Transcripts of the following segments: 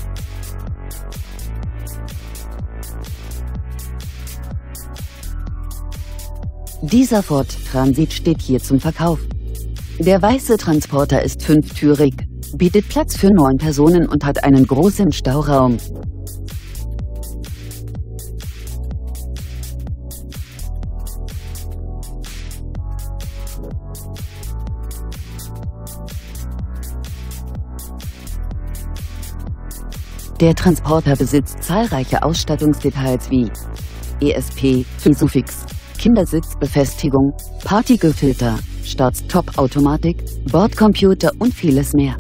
Dieser Ford Transit steht hier zum Verkauf. Der weiße Transporter ist fünftürig, bietet Platz für 9 Personen und hat einen großen Stauraum. Der Transporter besitzt zahlreiche Ausstattungsdetails wie ESP, Isofix, Kindersitzbefestigung, Partikelfilter, Start-Stop-Automatik, Bordcomputer und vieles mehr.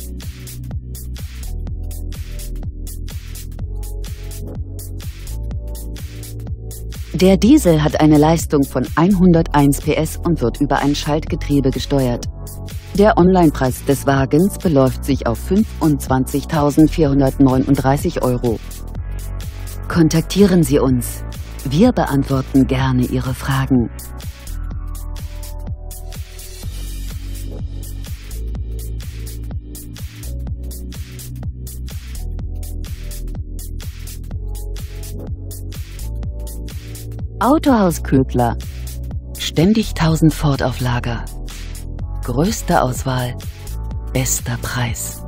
Der Diesel hat eine Leistung von 101 PS und wird über ein Schaltgetriebe gesteuert. Der Onlinepreis des Wagens beläuft sich auf 25.439 €. Kontaktieren Sie uns. Wir beantworten gerne Ihre Fragen. Autohaus Köbler. Ständig 1000 Ford auf Lager. Größte Auswahl, bester Preis.